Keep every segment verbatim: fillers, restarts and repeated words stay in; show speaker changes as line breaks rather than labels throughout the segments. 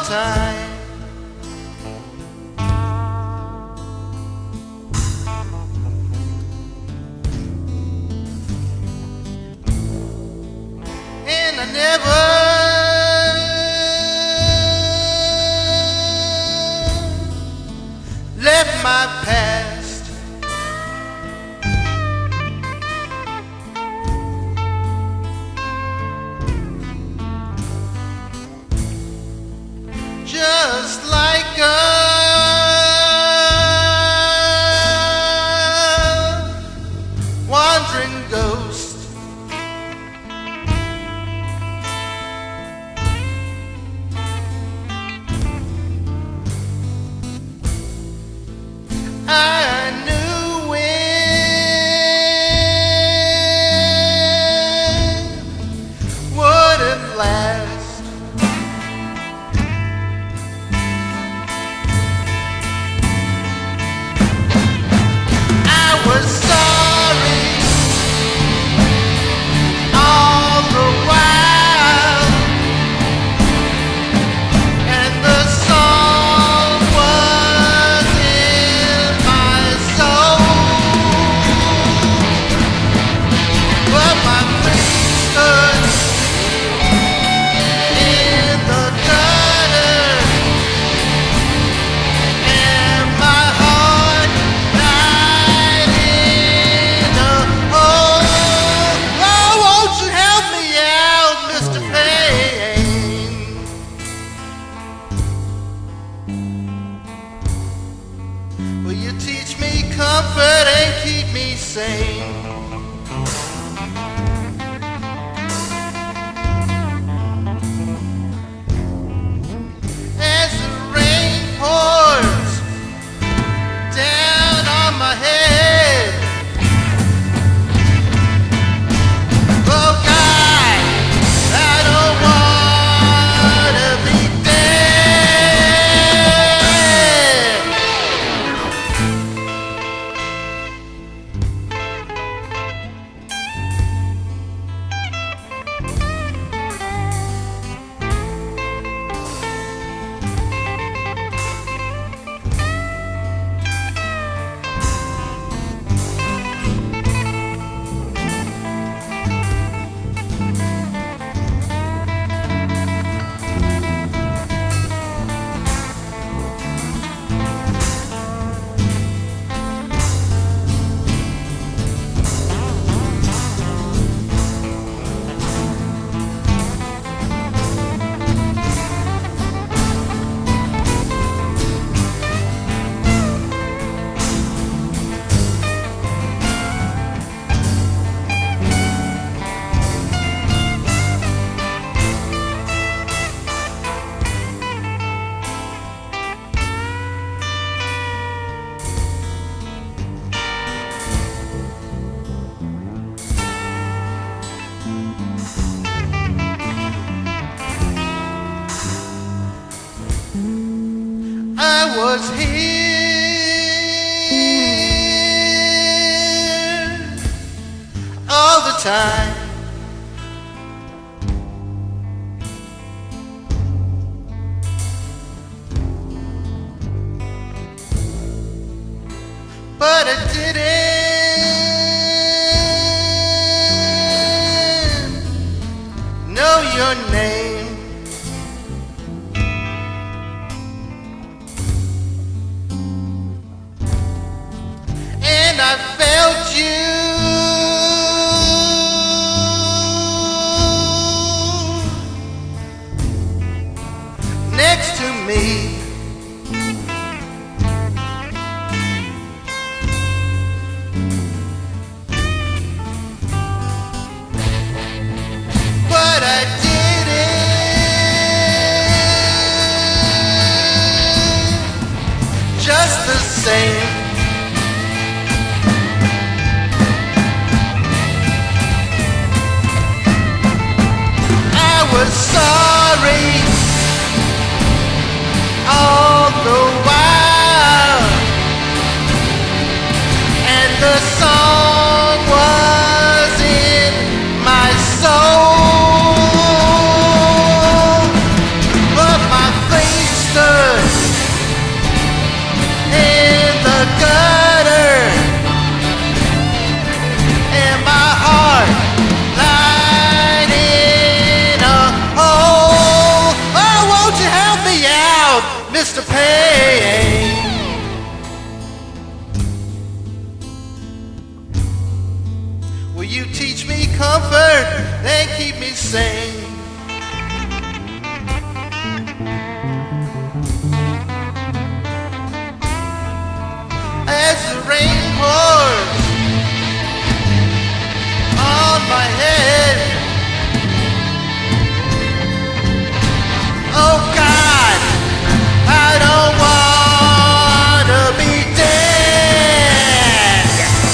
time. And I never left my past. Just like a wandering ghost, I knew it wouldn't last. I was sorry all the while, and the song was in my soul. But my feet stood in the gutter, and my heart died in a hole. Oh, won't you help me out, Mister Pain? Will you teach me comfort and keep me sane? As the rain pours down on my head, oh God, I don't wanna be dead. I was here all the time. But I didn't know your name. And I felt you next to me. But I didn't just the same. Was sorry all the while, and the song was in my soul. But my face sing. As the rain pours on my head, oh God, I don't wanna be dead.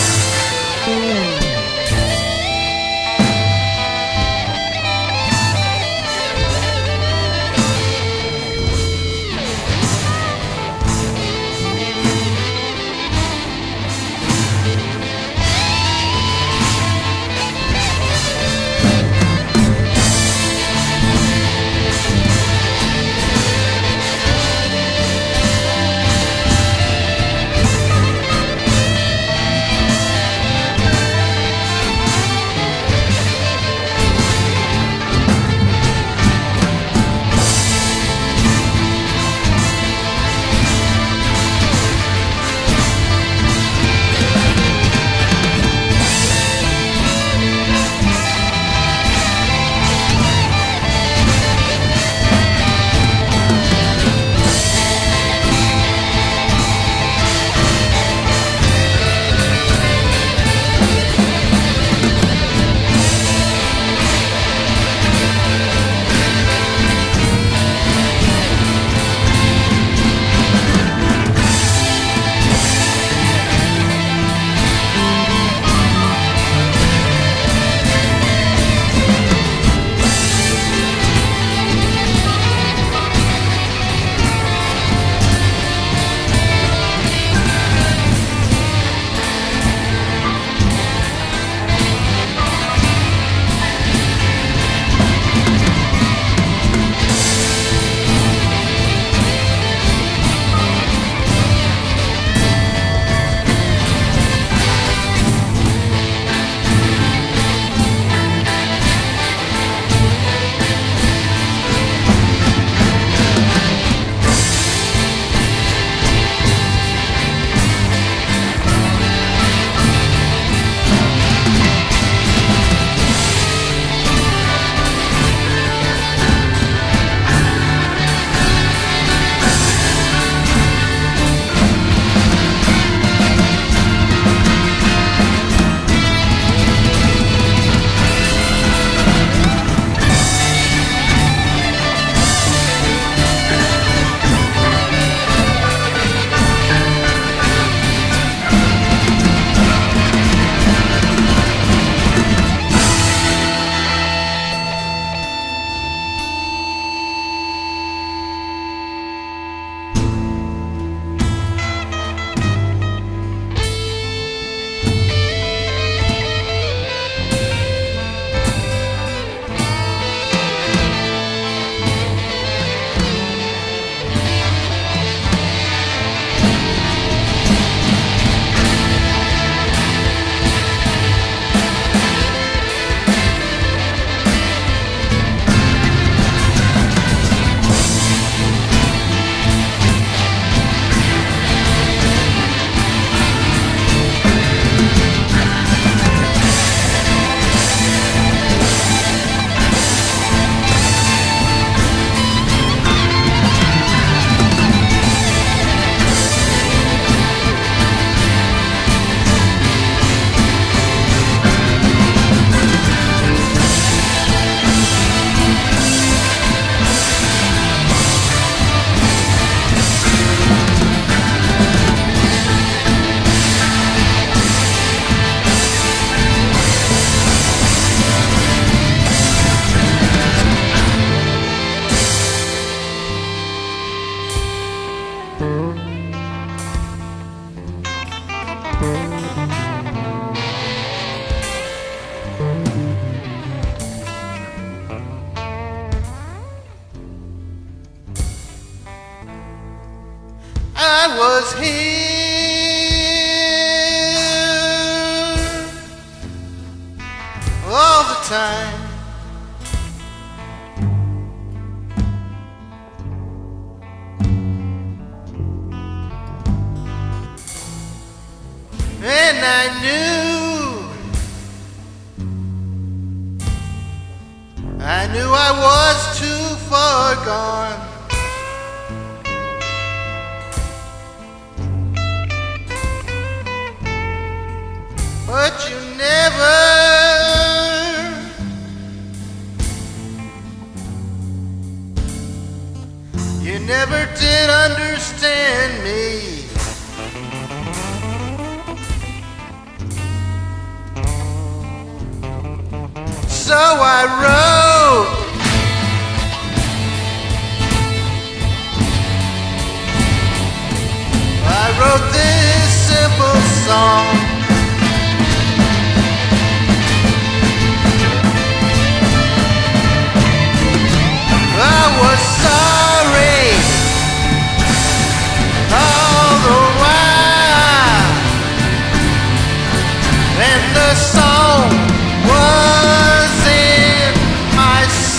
I was here all the time. And I knew I knew I was too far gone. But you never, you never did understand me. So I wrote I wrote this simple song. I was sorry all the while, and the song was in my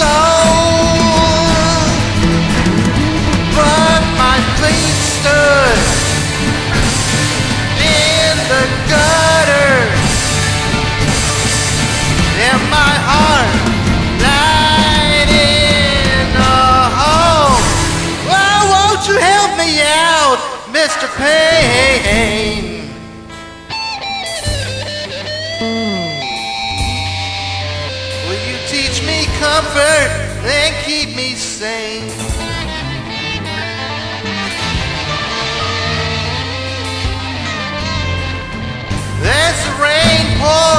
soul, but my feet stood in the gutter, and my heart died in a hole. Oh, won't you help me out, Mister Payne? Will you teach me comfort and keep me sane? As the rain pours